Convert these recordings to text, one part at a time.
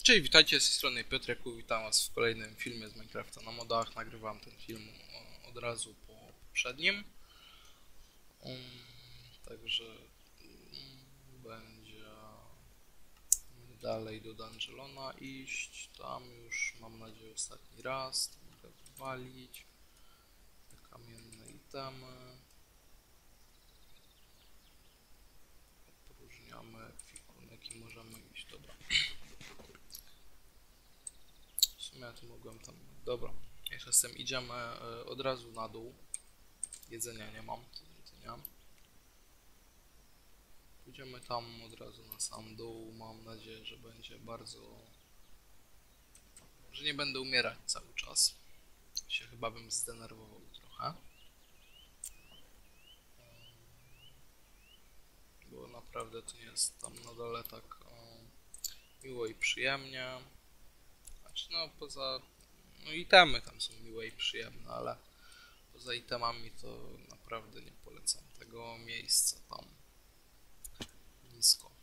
Cześć, witajcie, z tej strony Piotrek, witam was w kolejnym filmie z Minecrafta na modach. Nagrywam ten film od razu po poprzednim. Także będzie dalej do Dungeona iść. Tam już mam nadzieję ostatni raz. To mogę wywalić te kamienne itemy. Opróżniamy ekwipunek i możemy iść. Dobra. W sumie ja tu mogłem tam... Dobra, jeszcze z tym idziemy od razu na dół. Jedzenia nie mam, to jedzenia. Pójdziemy tam od razu na sam dół. Mam nadzieję, że będzie bardzo... że nie będę umierać cały czas. Się chyba bym zdenerwował trochę. Bo naprawdę to nie jest tam na dole tak miło i przyjemnie. Znaczy no poza... no itemy tam są miłe i przyjemne, ale poza itemami to naprawdę nie polecam tego miejsca tam nisko.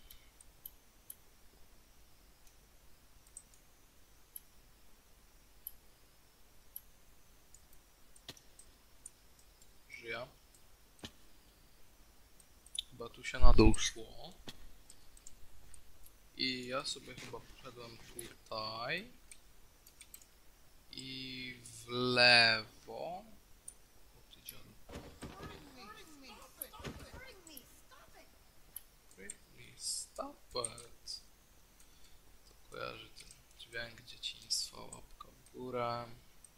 Żyję. Chyba tu się na dół szło. I ja sobie chyba poszedłem tutaj. I w lewo. O ty dziadu. Stop it. To kojarzy ten dźwięk dzieciństwa, łapka w górę.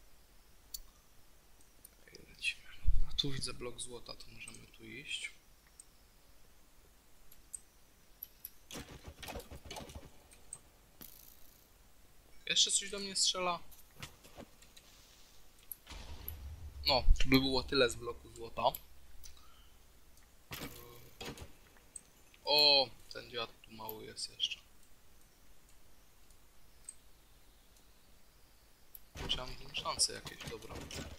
I lecimy. A tu widzę blok złota, to możemy tu iść. Jeszcze coś do mnie strzela? No, to by było tyle z bloku złota. O, ten dziad tu mały jest jeszcze. Czy mam szanse jakieś, dobra.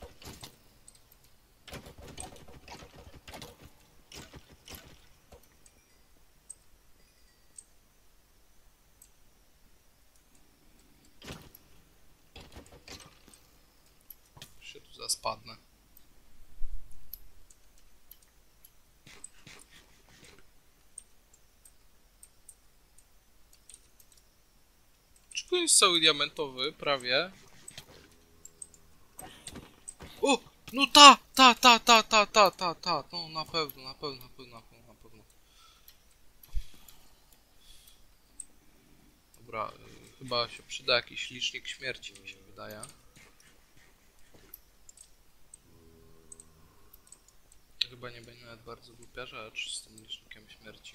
Się tu zaspadnę. Czy to jest cały diamentowy? Prawie. O! No ta! No na pewno. Dobra, chyba się przyda jakiś licznik śmierci, mi się wydaje. To chyba nie będzie nawet bardzo głupia rzecz z tym licznikiem śmierci.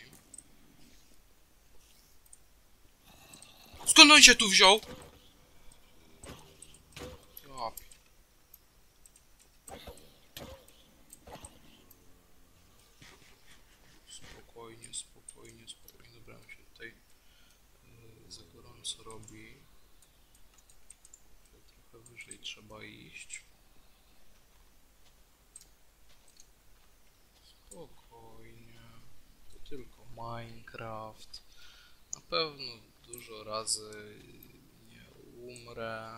Skąd on się tu wziął? Spokojnie. Dobra, mi się tutaj za gorąco robi. Trochę wyżej trzeba iść. Spokojnie. To tylko Minecraft. Na pewno dużo razy nie umrę.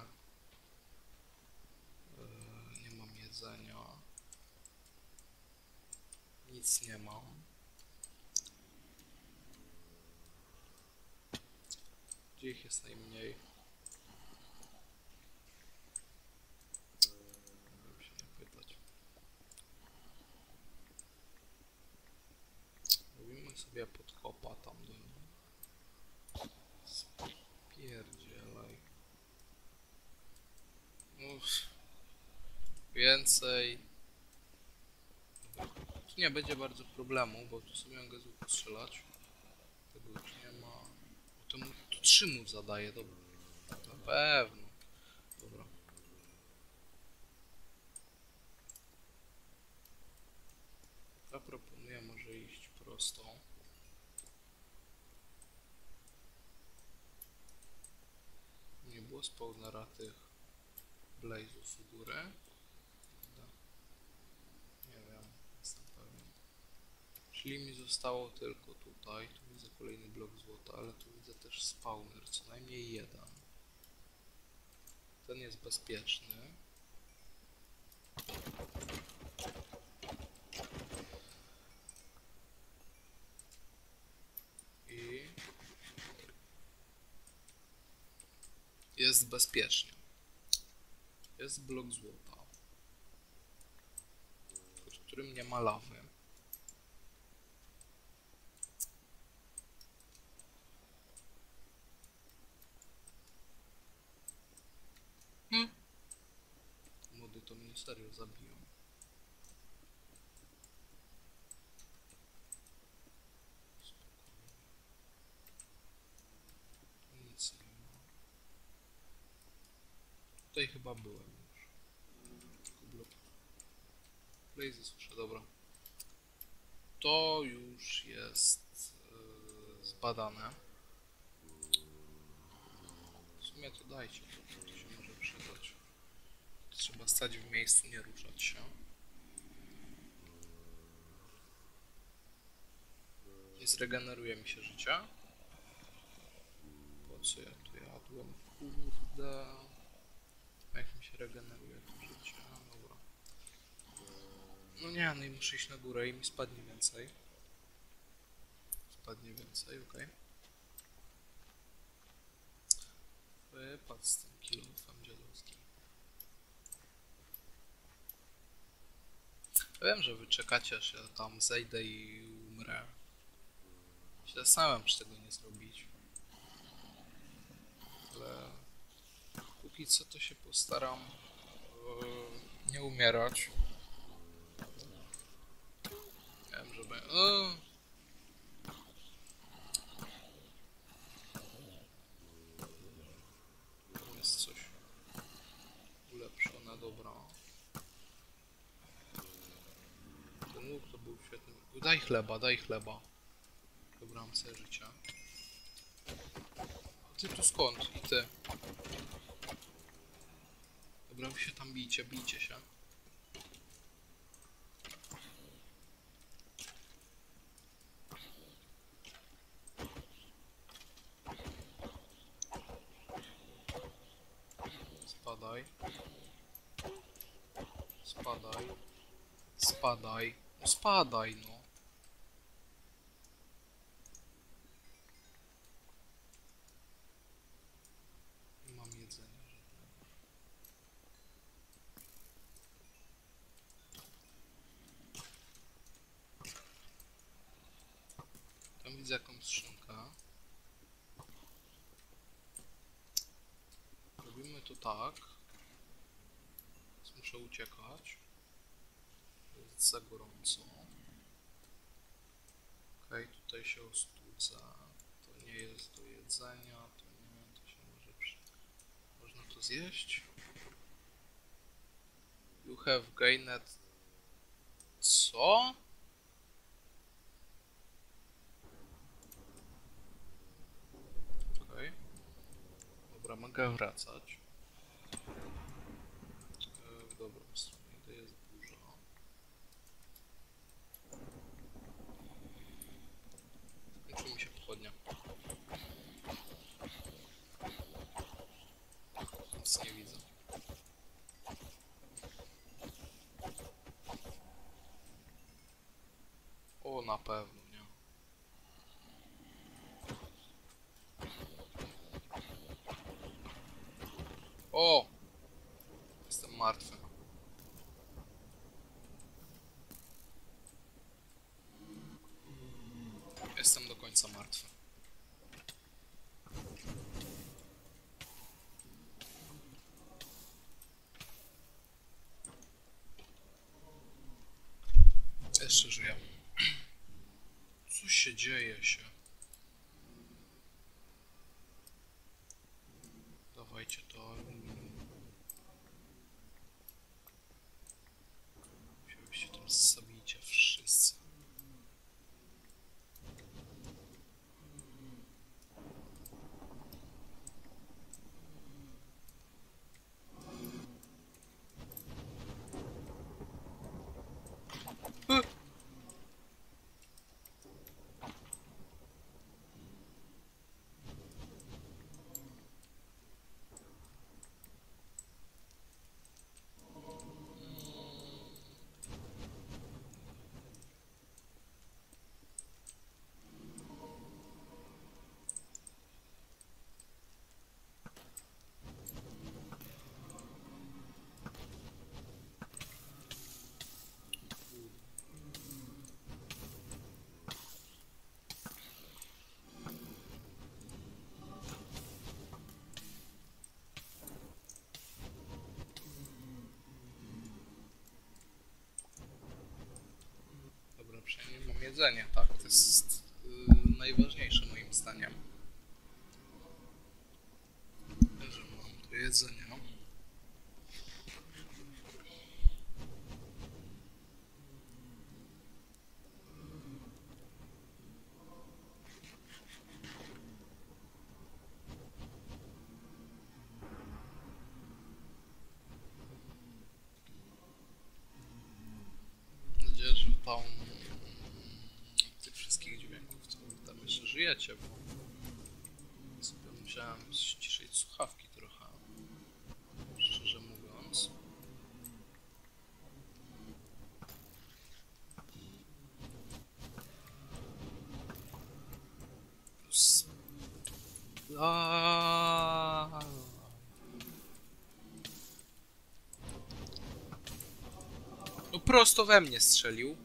Nie mam jedzenia. Nic nie mam. Gdzie ich jest najmniej? Mogę się nie pytać. Robimy sobie podkopa tam do niej. Spierdzielaj. Więcej. Tu nie będzie bardzo problemu, bo tu sobie mogę z łuku strzelać. Tego już nie ma. Bo to mu tu 3 mu zadaje, dobra. Na pewno. Dobra. Ja proponuję może iść prosto. Nie było spawnera tych blazów u góry. Nie wiem, jestem pewien. Czyli mi zostało tylko tutaj. Tu widzę kolejny blok złota, ale tu widzę też spawner, co najmniej jeden. jest bezpieczny. I jest bezpiecznie. Jest blok złota, w którym nie ma lawy. Młody to mnie serio zabiją. Nic nie ma. Tutaj chyba byłem już. Tylko blok. Blazy słyszę, dobra. To już jest zbadane. W sumie to dajcie, to się może przydać. Trzeba stać w miejscu, nie ruszać się. Nie zregeneruje mi się życie. Po co ja tu jadłem? Kurde. Jak mi się regeneruje to życie? Dobra. No nie, no i muszę iść na górę i mi spadnie więcej. Spadnie więcej, okej. Wypadł z tym kilofem dziadowskim. Wiem, że wy czekacie, aż ja tam zejdę i umrę. Się zastanawiam, czy tego nie zrobić. Ale póki co to się postaram nie umierać. Wiem, że będzie... Jest coś ulepszone, dobra. Ten łuk to był świetny. Daj chleba, daj chleba. Dobra, mam sobie życia. A ty tu skąd? I ty. Dobra, wy się tam bijcie, bijcie się. Spadaj. Spadaj. Spadaj. No spadaj, no. Nie mam jedzenia żadnego. Tam widzę jakąś skrzynkę. Robimy to tak. Więc muszę uciekać. Jest za gorąco. Okej, tutaj się ostudza. To nie jest do jedzenia, to nie, to się może można to zjeść. You have gained... Co? Okej. Dobra, mogę wracać. W dobrą stronę idę, jest burza. Kończy mi się pochodnia. Nic nie widzę. O, na pewno, nie. O! Jestem martwy. Jestem do końca martwy. Jeszcze żyję. Co się dzieje się? Dawajcie to. Się tam zabijcie wszyscy. jedzenie, tak? To jest najważniejsze moim zdaniem. Że mam tu jedzenie. Mam nadzieję, że tam tych wszystkich dźwięków, co wy tam jeszcze żyjecie, bo sobie musiałem ściszyć słuchawki trochę, szczerze mówiąc. Plus... No prosto we mnie strzelił.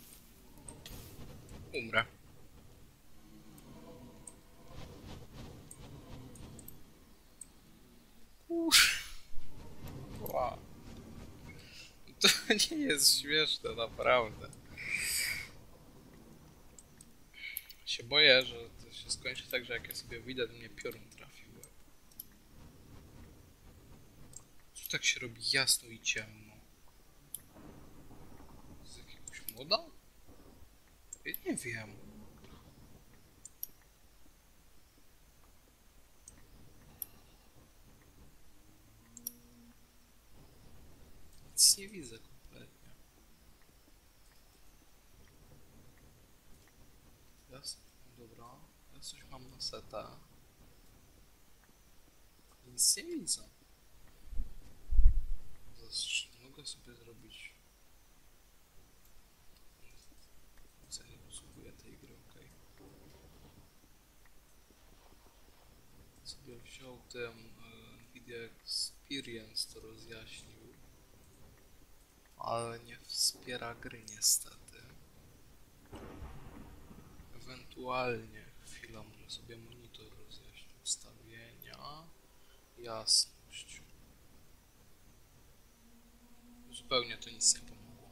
Umrę. Wow. To nie jest śmieszne, naprawdę. Się boję, że to się skończy tak, że jak ja sobie wyjdę, to mnie piorun trafił. Co tak się robi jasno i ciemno? Z jakiegoś moda? Ja nie wiem. Nic nie widzę kompletnie. Dobra, ja coś mam na seta. Nic nie widzę. Mogę sobie zrobić... Co nie posługuję tej gry, okej. Sobie wziął ten Nvidia Experience, to rozjaśnił. Ale nie wspiera gry niestety. Ewentualnie chwilę może sobie monitor rozjaśnić. Ustawienia. Jasność. Zupełnie to nic nie pomogło.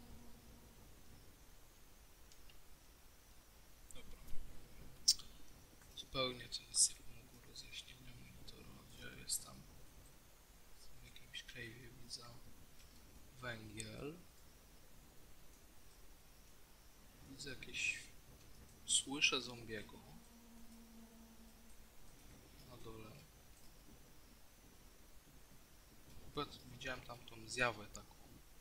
Dobra. Zupełnie to nic nie pomogło rozjaśnienia monitora. Gdzie jest tam? W jakimś cave'ie widzę. Węgiel. Widzę jakieś... Słyszę zombiego. Na dole. Chyba widziałem tam tą zjawę taką.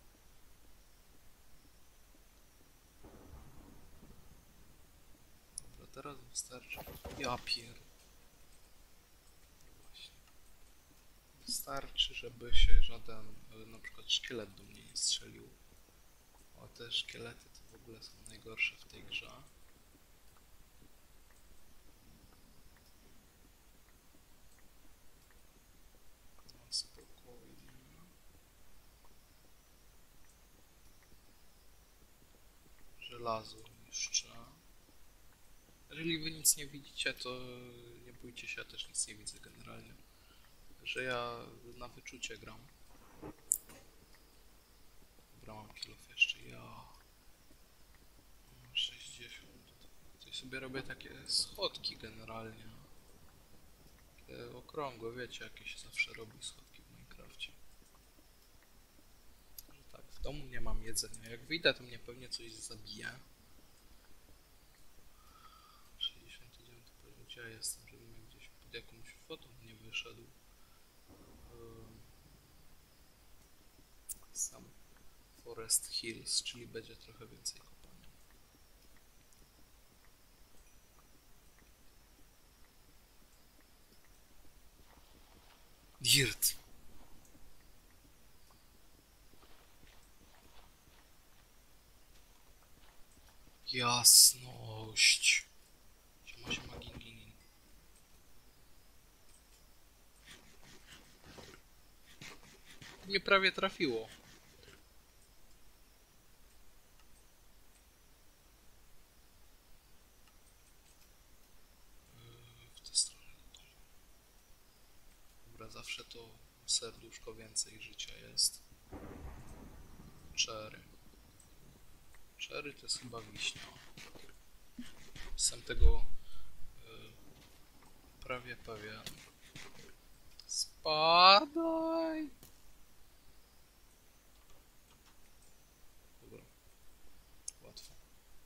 Dobra, teraz wystarczy... Ja pier... Właśnie. Wystarczy, żeby się żaden, na przykład szkielet do mnie nie strzelił. O, te szkielety to w ogóle są najgorsze w tej grze. No, spokojnie. Żelazo jeszcze. Jeżeli wy nic nie widzicie, to nie bójcie się, ja też nic nie widzę generalnie. Że ja na wyczucie gram. Dobra, mam kilof jeszcze. Ja... 60. Tutaj sobie robię takie schodki generalnie. Takie okrągłe, wiecie, jakie się zawsze robi schodki w Minecrafcie. Że tak, w domu nie mam jedzenia. Jak wyjdę, to mnie pewnie coś zabije. 69 poziom. Gdzie ja jestem, żebym gdzieś pod jakąś fotą nie wyszedł. Sam Forest Hills, czyli będzie trochę więcej kopania. Dirt. Jasność. Siema, gin. Mnie prawie trafiło. W tę stronę do domu. Dobra, zawsze to serduszko więcej życia jest. Cherry. Cherry to jest chyba wiśnia. Jestem tego prawie pewien. Spadaj! Dobra, łatwo.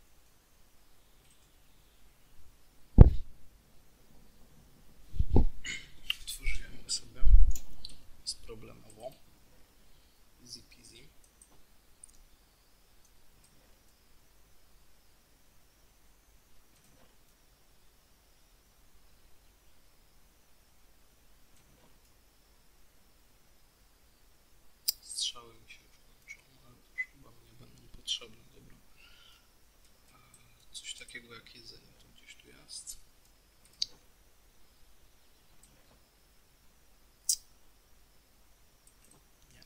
Otworzymy sobie bezproblemowo. Easy peasy. Strzały mi się już kończą, ale to już chyba mi nie będą potrzebne. Dobra. Coś takiego jak jedzenie to gdzieś tu jest. Nie.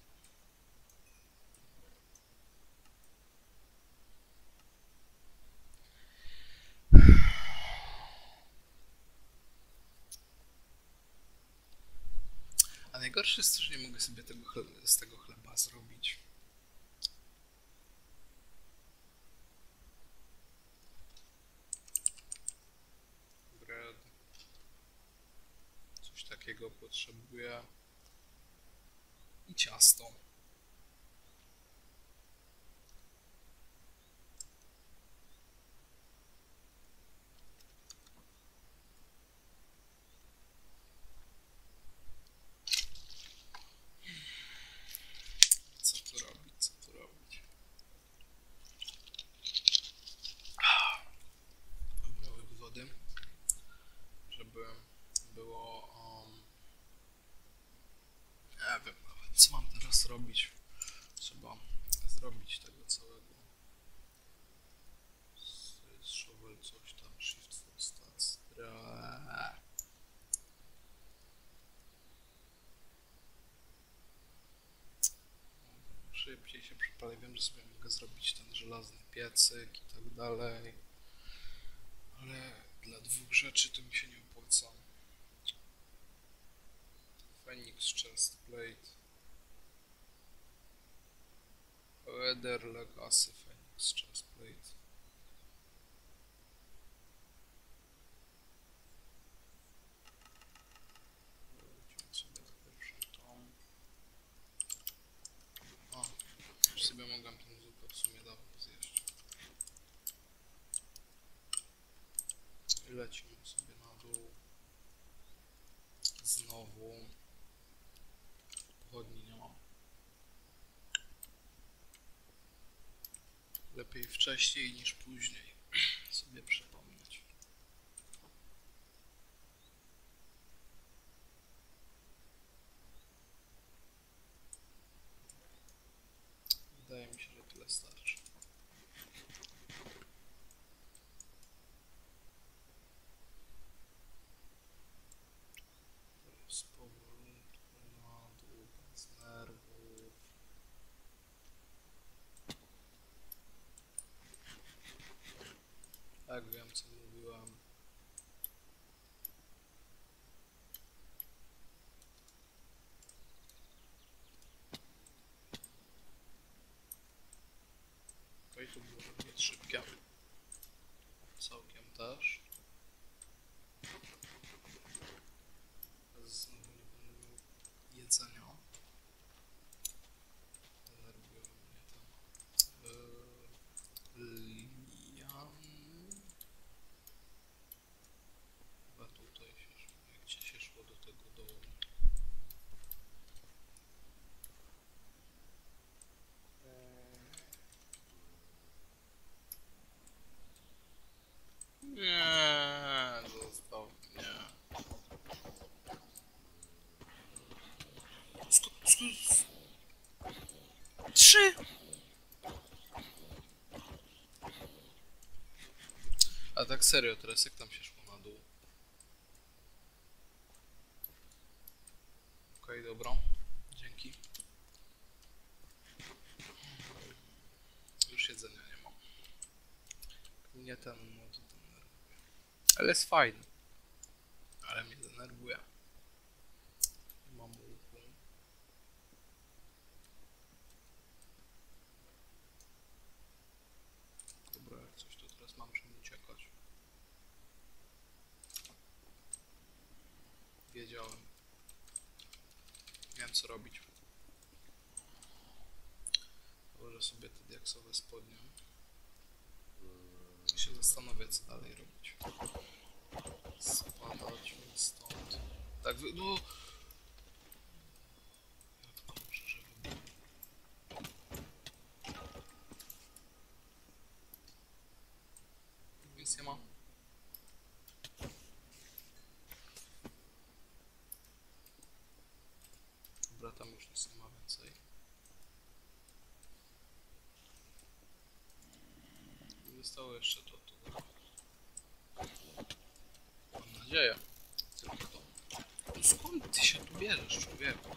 A najgorsze jest to, że nie mogę sobie z tego chleba zrobić. Bread. Coś takiego potrzebuję. I ciasto. Co tu robić? Co tu robić? Dobra, łyk wody, żeby było... nie wiem nawet, co mam teraz robić. Trzeba zrobić tego całego. Shovel, coś tam, shift for stats. Szybciej się przypalę. Wiem, że sobie mogę zrobić ten żelazny piecyk i tak dalej. Ale dla dwóch rzeczy to mi się nie opłaca. Phoenix Chestplate. Weather Legacy Phoenix Chestplate. Wrócimy sobie na pierwszą tą. O, już sobie mogłem tę zupę w sumie dawno zjeść. I lecimy sobie na dół. Znowu. Pochodni nie mam. Lepiej wcześniej niż później sobie przypomnieć. Wydaje mi się, że tyle starczy. Teraz powolutku na dół, bez nerwów. Tak, wiem co mówiłem. Okej, to było robić szybkie. Całkiem też. Znowu nie będę miał jedzenia. Denerwują mnie tam liany. Chyba tutaj się, jak gdzie się szło do tego dołu. Nie, zostaw mnie. Trzy! A tak serio teraz, jak tam się szło na dół? Okej, dobra. Dzięki. Już jedzenia nie mam. Nie ten mod denerwuje. Ale jest fajny. Ale mnie denerwuje. Nie mam łuku. Dobra, jak coś to teraz mam czym uciekać. wiem co robić. Założę sobie te diaksowe spodnie. I się zastanowię co dalej robić. Spadać mi stąd. Tak no! Jak dobrze, że wybuchł. Nic nie ma. Dobra, tam już nic nie ma więcej. Zostało jeszcze to. Mam nadzieję. Tylko to. No skąd ty się tu bierzesz, człowieku?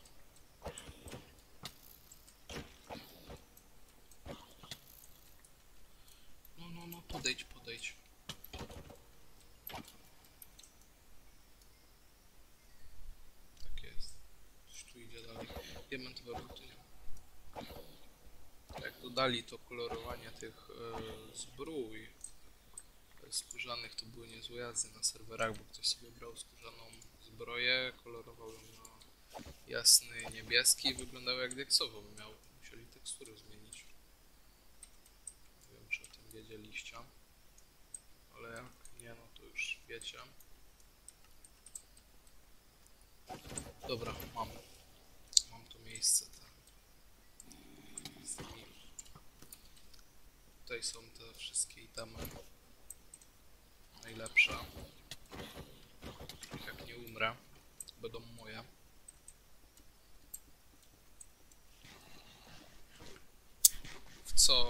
No, podejdź. Tak jest. Coś tu idzie dalej. Diamentowe buty nie ma. Jak dodali to kolorowanie tych zbrój skórzanych, to były niezłe jazdy na serwerach, bo ktoś sobie brał skórzaną zbroję, kolorował ją na jasny niebieski i wyglądały jak diaksowo miał. Musieli tekstury zmienić. Nie wiem, czy o tym wiedzieliście. Ale jak nie, no to już wiecie. Dobra, mam to miejsce. Tutaj są te wszystkie itemy najlepsze. Jak nie umrę, będą moje. W co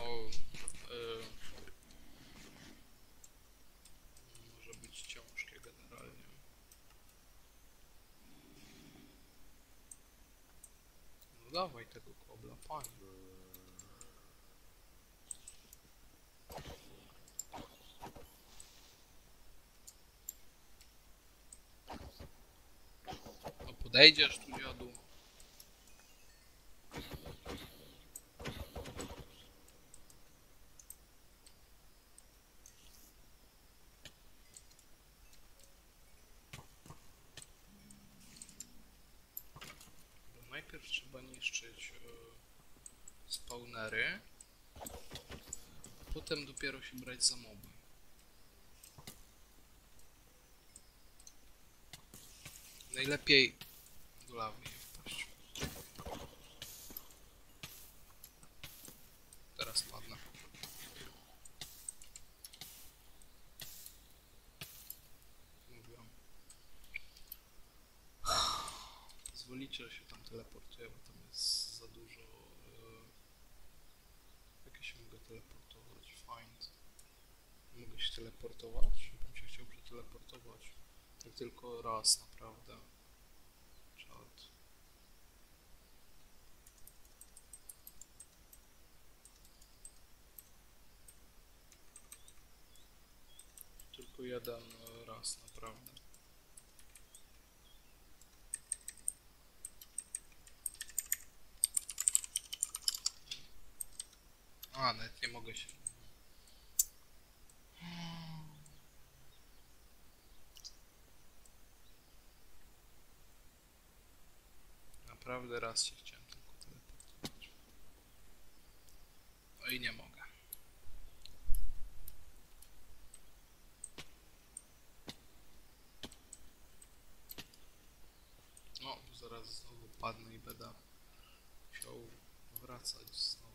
może być ciężkie generalnie. No dawaj tego kobla, panie. No podejdziesz tu, dziadu. Najpierw trzeba niszczyć spawnery, a potem dopiero się brać za moby. Najlepiej do lawy nie wpaść. Teraz padnę. Mówiłam. Pozwolicie, że się tam teleportuję, bo tam jest za dużo. Jak ja się mogę teleportować? Find. Mogę się teleportować? Bym się chciał przeteleportować. Tak tylko raz, naprawdę. Czad. Tylko jeden raz, naprawdę. A, nawet nie mogę się. Naprawdę raz się chciałem tylko teleportować. No i nie mogę. No, zaraz znowu padnę i będę musiał wracać znowu.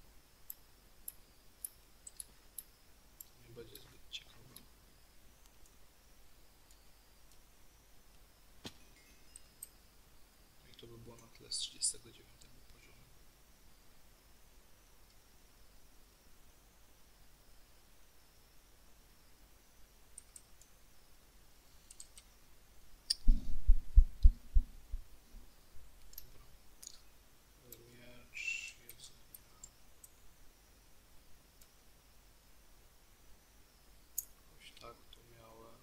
To nie będzie zbyt ciekawe. No i to by było na tyle z 39 poziomu. Miecz, jedzenie. Jakoś tak to miałem.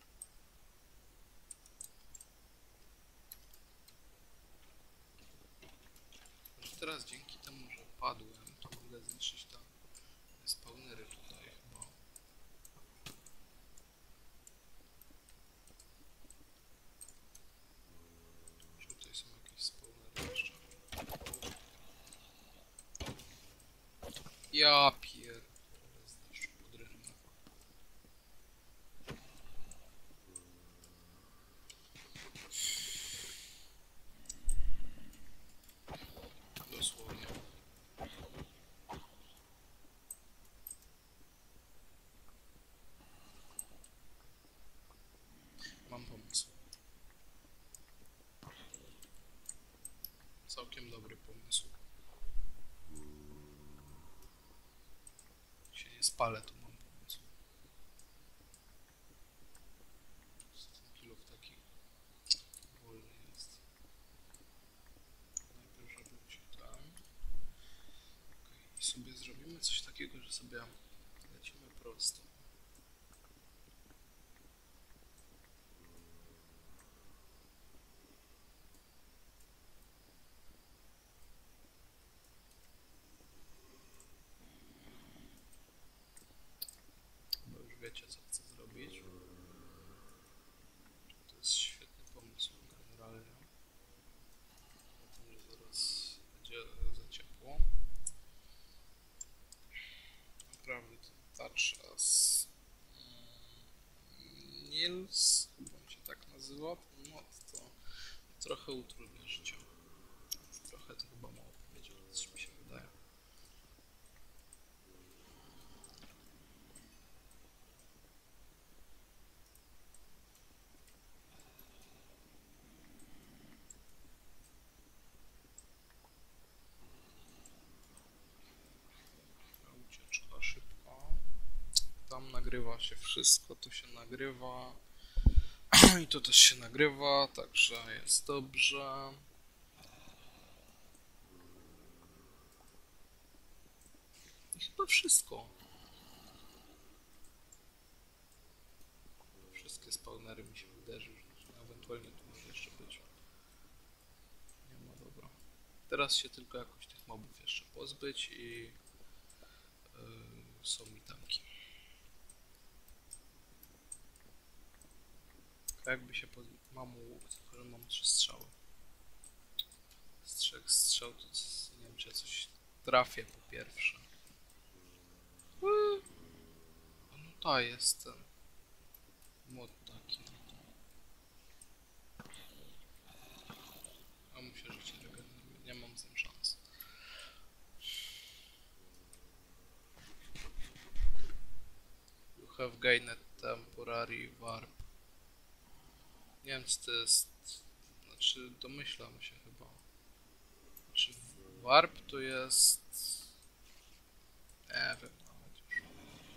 Że teraz dzięki temu, że padłem, to mogę zniszczyć te spawnery tutaj chyba. Że tutaj są jakieś spawnery. Ja pier... z deszczu pod rynnę. Dosłownie. Mam pomysł. Całkiem dobry pomysł. Jak się nie spalę, to mam pomysł. Ten kilów taki wolny jest. Najpierw żeby się tam... Okay. I sobie zrobimy coś takiego, że sobie lecimy prosto. Bo już wiecie, co chcę zrobić. To jest świetny pomysł generalnie. O tym, że zaraz będzie za ciepło. Naprawdę ten tarczas Nils, chyba on się tak nazywa, no to trochę utrudnia życie. Trochę to chyba mało powiedział, coś mi się wydaje. Ucieczka szybka. Tam nagrywa się wszystko, to się nagrywa. I to też się nagrywa, także jest dobrze. I chyba wszystko. Wszystkie spawnery mi się wydarzy, że ewentualnie tu może jeszcze być. Nie ma, dobra. Teraz się tylko jakoś tych mobów jeszcze pozbyć i są mi tamki. Jakby się pozbyć, mam łuk, tylko że mam 3 strzały. Z 3 strzał to nie wiem, czy ja coś trafię po pierwsze. A no to jest ten mod taki. A mu się życie regeneruje, nie mam z tym szans. You have gained temporary warp. Nie wiem, co to jest. Znaczy, domyślam się chyba. Znaczy, warp to jest... Nie wiem nawet już.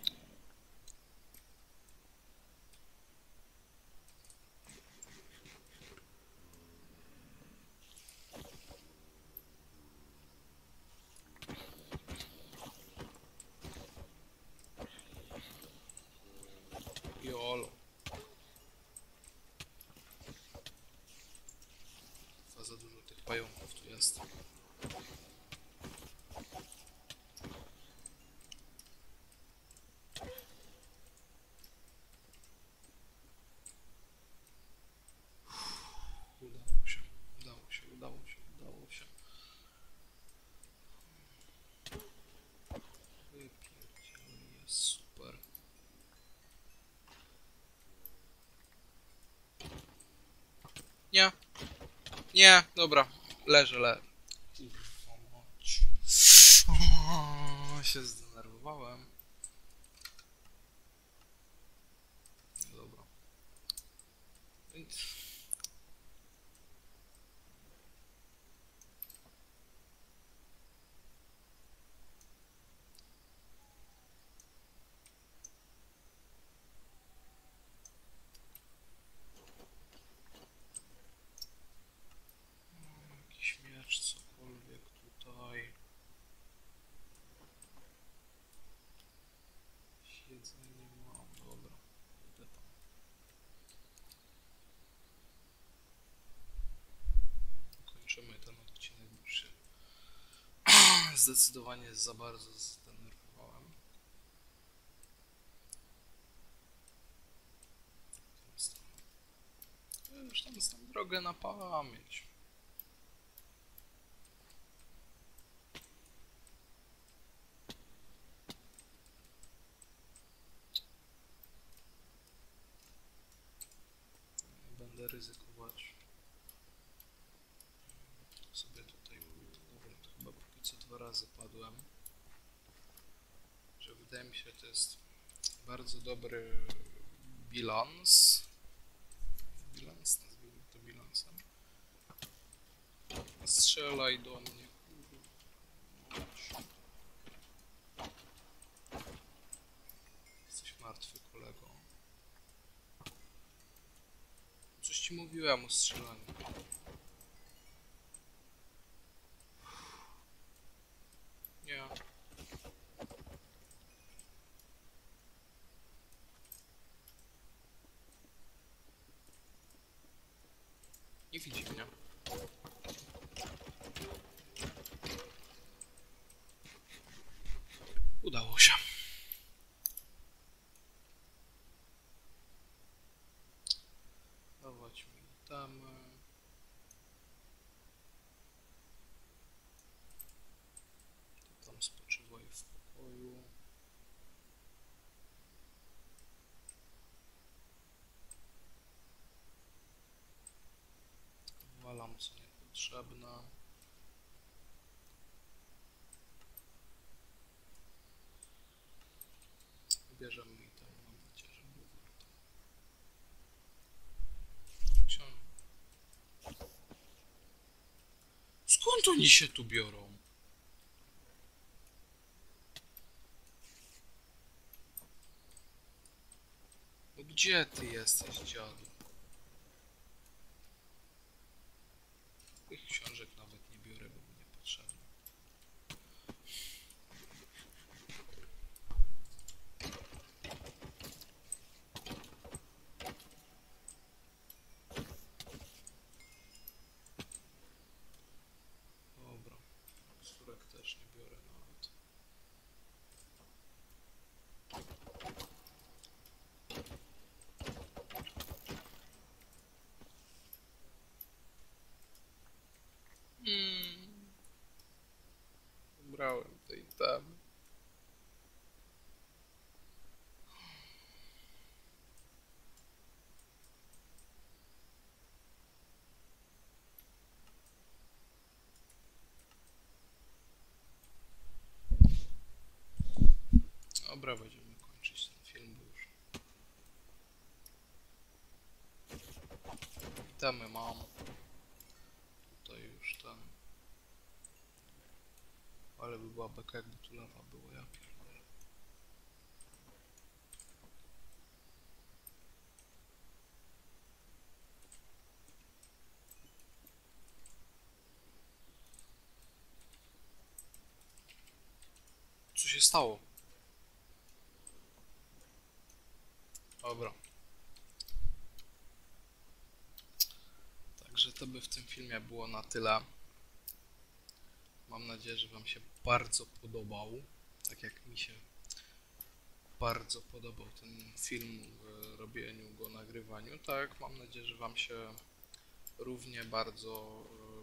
Jolo. Za dużo tych pająków tu jest. Udało się, udało się, udało się, udało się. Wypierdzielnie, jest super. Nie. Nie, dobra. Leżę. Kurwa mać. O, się zdenerwowałem. Dobra. Więc... Jakiś miecz, cokolwiek tutaj. Jedzenie mam, dobra. Idę tam. Kończymy ten odcinek, bo się zdecydowanie za bardzo zdenerwowałem. Już tam znam drogę na pamięć. 2 razy padłem. Że wydaje mi się, że to jest bardzo dobry bilans. Bilans, nazwijmy to bilansem. Strzelaj do mnie. Jesteś martwy, kolego. Coś ci mówiłem o strzelaniu. Nie. Nie widzi mnie. Udało się. Dawać mi tam. Tam spoczywaj w pokoju. Walam co niepotrzebne. Bierzemy i tam, mam nadzieję, że było warto. Skąd oni się tu biorą? No gdzie ty jesteś, dziadu? Tych książek nawet nie biorę, bo mi niepotrzebne. Dobra, skórek też nie biorę nawet. Brałem te itemy. Dobra, będziemy kończyć ten film, bo już itemy mam. Tutaj już ten. Ale by była beka, jakby tu lawa było, ja pierdolę. Co się stało? Dobra. Także to by w tym filmie było na tyle. Mam nadzieję, że wam się bardzo podobał. Tak jak mi się bardzo podobał ten film w robieniu go, nagrywaniu. Tak, mam nadzieję, że wam się równie bardzo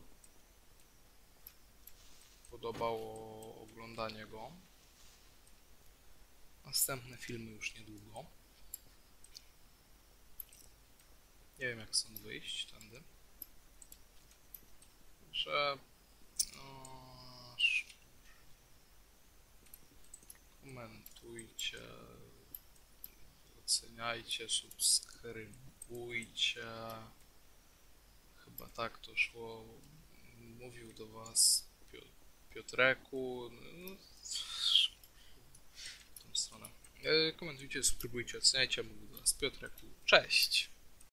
podobało oglądanie go. Następne filmy już niedługo. Nie wiem, jak stąd wyjść tędy. Że komentujcie, oceniajcie, subskrybujcie. Chyba tak to szło. Mówił do was Piotrek,u. No, w tą stronę. Komentujcie, subskrybujcie, oceniajcie. Mówił do was Piotrek,u. Cześć!